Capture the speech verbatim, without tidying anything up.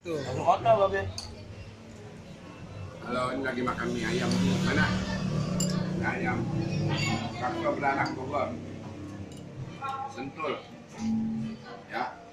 Tu. Kotor babe. Kalau ini lagi makan mie ayam mana? Mie ayam. Kakak beranak gua. Sentul. Ya.